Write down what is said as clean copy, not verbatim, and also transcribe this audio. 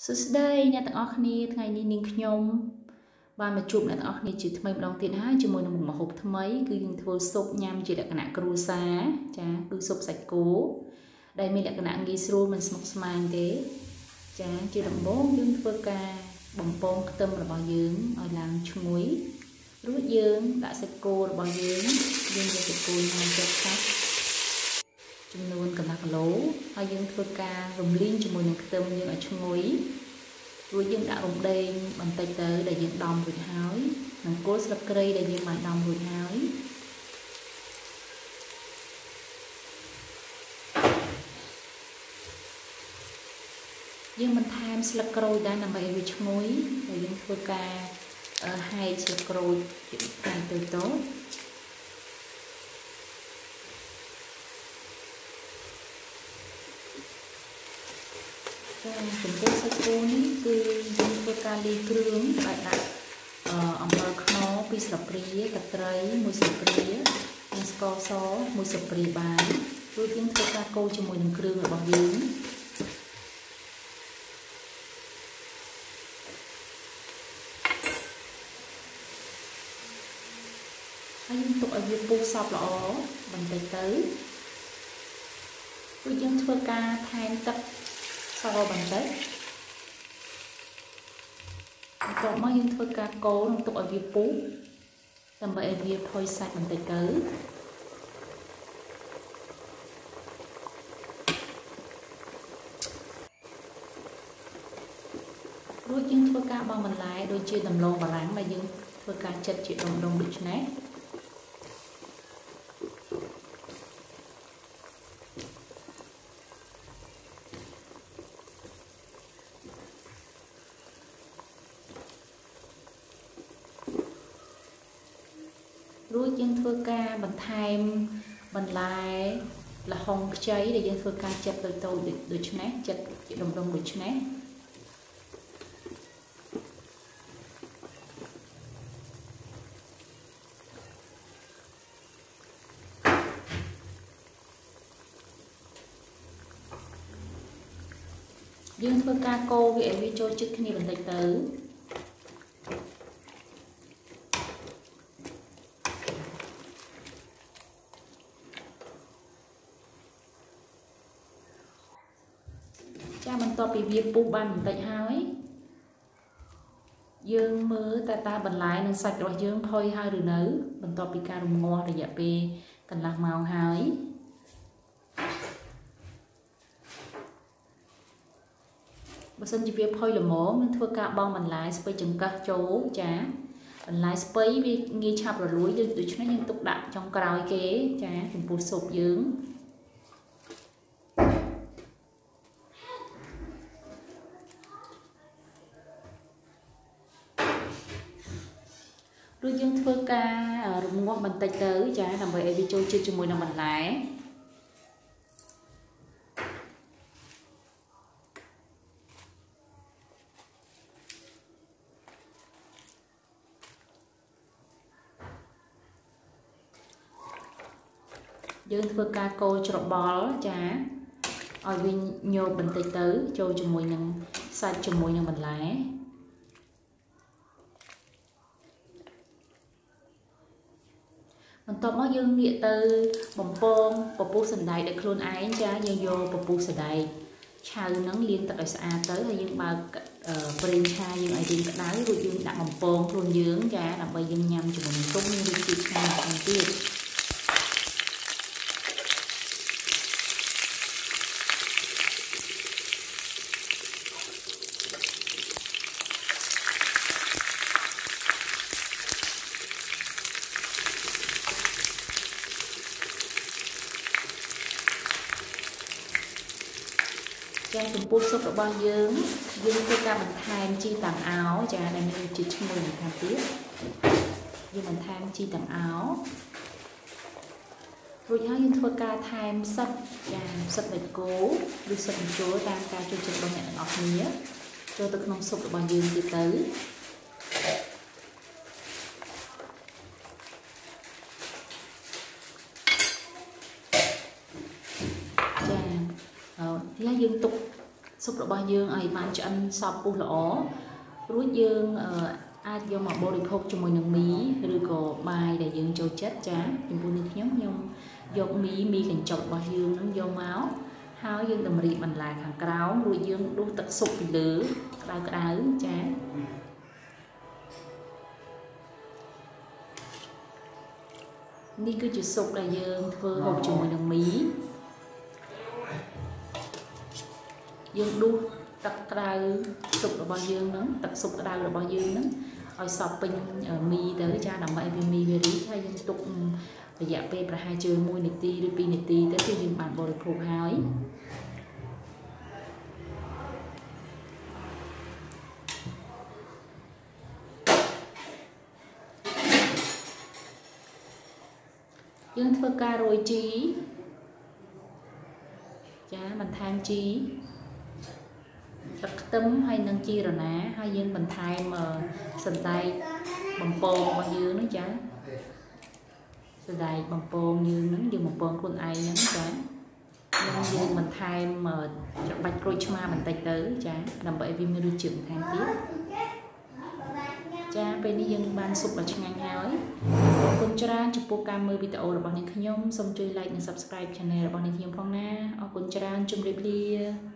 សួស្តីអ្នកទាំងអស់គ្នាថ្ងៃនេះនាងខ្ញុំបានមកជួបអ្នកទាំងអស់គ្នាជាថ្មីម្ដងទៀតហើយជាមួយនឹងមុខម្ហូបថ្មីគឺយើងធ្វើស៊ុបញ៉ាំជាលក្ខណៈគ្រួសារចាគឺស៊ុបសាច់គោដែលមានលក្ខណៈងាយស្រួលមិនស្មុគស្មាញទេចាជាដំបូងយើងធ្វើការបំពងខ្ទឹមរបស់យើងឲ្យឡើងឈ្ងុយរួចយើងដាក់សាច់គោរបស់យើងយកសាច់គោមកចាក់សាច់ចំនួនកន្លះគីឡូហើយយើងធ្វើការរំលីងជាមួយនឹងខ្ទឹមយើងឲ្យឈ្ងុយរួចយើងដាក់រំដេងបន្តិចទៅដែលយើងដំរួចហើយនិងគល់ស្លឹកគ្រៃដែលយើងបានដំរួចហើយយើងបន្ថែមស្លឹកក្រូចដែរដើម្បីឲ្យវាឈ្ងុយហើយយើងធ្វើការហែកស្លឹកក្រូចជាផ្នែកតូចៗចំពោះសាច់គោនេះគឺយើងធ្វើការលាយគ្រឿងដោយដាក់អំបិលខ្នុរ2ស្លាបព្រាទឹកត្រី1ស្លាបព្រានិងស្ករស1ស្លាបព្រាបានរួចយើងធ្វើការកូរជាមួយនឹងគ្រឿងរបស់យើងហើយយើងទុកឲ្យវាពុះសព្វល្អបន្តិចទៅរួចយើងធ្វើការថែមទឹកសបន្តិចបន្ទាប់មកយើងធ្វើការកូរនិងទុកឲ្យវាពុះដើម្បីឲ្យវាផុយសាច់បន្តិចទៅរួចយើងធ្វើការបង់បន្លែដូចជាដំឡូងបារាំងដែលយើងធ្វើការចិតជាដុំៗដូចនេះរួចយើងធ្វើការបន្ថែមបន្លែល្ហុងខ្ចីដែលយើងធ្វើការចិតតូចៗដូចនេះចិតជាដុំៗដូចនេះយើងធ្វើការកូរវាឲ្យវាចូលជិតគ្នាបន្តិចទៅចាបន្ទាប់ពីវាពុះបានបន្តិចហើយយើងមើលតើបន្លែនិងសាច់របស់យើងផុយហើយឬនៅបន្ទាប់ពីការរំងាស់រយៈពេលកន្លះម៉ោងហើយបើសិនជាវាផុយល្មមនឹងធ្វើការបង់បន្លែស្ពៃចង្កឹះចូលចាបន្លែស្ពៃវាងាយឆាប់រលួយដូច្នេះយើងទុកដាក់ចុងក្រោយគេចាចំពោះស៊ុបយើងរួចយើងធ្វើការរំងាស់បន្តិចទៅចាដើម្បីឲ្យវាចូលជាតិជាមួយនឹងបន្លែយើងធ្វើការកូរច្របល់ចាឲ្យវាញោមបន្តិចទៅចូលជាមួយនឹងសាច់ជាមួយនឹងបន្លែបន្ទាប់មកយើងងាកទៅបំពងពពុះសណ្ដែកដោយខ្លួនឯងចាយើងយកពពុះសណ្ដែកឆៅហ្នឹងលាងទឹកឲ្យស្អាតទៅហើយយើងបើកប្រេងឆាយើងឲ្យរៀងក្តៅរួចយើងដាក់បំពងខ្លួនយើងចាដើម្បីយើងញ៉ាំជាមួយនឹងស៊ុបមានរសជាតិឆ្ងាញ់ខ្លាំងទៀតចំពោះស៊ុបរបស់យើងធ្វើការបន្ថែមជីតាំងអោចាដែលមានរសជាតិឈ្ងុយបន្ថែមទៀតយើងបន្ថែមជីតាំងអោរួចហើយយើងធ្វើការថែមផ្សិតចាផ្សិតបេកូឬផ្សិតបញ្ចូលតាមការចូលចិត្តរបស់អ្នកទាំងអស់គ្នាចូលទៅក្នុងស៊ុបរបស់យើងទៀតទៅចា យើងទុកซุปរបស់យើងឲ្យបានឆ្អិនសព្វពុះល្អរួចយើងអាចយកមកបរិភោគជាមួយនឹងមីឬក៏បាយដែលយើងចូលចិត្តចាចំពោះនេះខ្ញុំយកមីកញ្ចុករបស់យើងនឹងយកមកហើយយើងតម្រៀបបន្លែខាងក្រោមរួចយើងដួសទឹកស៊ុបពីលើក្តៅចានេះគឺជាស៊ុបដែលយើងធ្វើហូបជាមួយនឹងមីយើងដួសទឹកក្តៅស៊ុបរបស់យើងហ្នឹងទឹកស៊ុបក្តៅរបស់យើងហ្នឹងឲ្យសព្វពេញមីទៅចាដើម្បីឲ្យមីវារីកហើយយើងទុករយៈពេលប្រហែលជា1នាទីឬ2នាទីទៅគឺយើងបានបរិភោគហើយយើងធ្វើការរោយជីចាបន្ថែមជីទឹកខ្ទឹមហើយនឹងជីរណាហើយយើងបន្ថែមសណ្តែកបំពងរបស់យើងហ្នឹងចាសណ្តែកបំពងយើងហ្នឹងយើងបំពងខ្លួនឯងហ្នឹងចានិងយើងបន្ថែមច្របាច់ក្រូចឆ្មាបន្តិចទៅចាដើម្បីឲ្យវាមានរសជាតិបន្ថែមទៀតចាពេលនេះយើងបានស៊ុបដ៏ឆ្ងាញ់ហើយអរគុណច្រើនចំពោះការមើលវីដេអូរបស់នាងខ្ញុំសូមជួយ like និង subscribe channel របស់នាងខ្ញុំផងណាអរគុណច្រើនជម្រាបលា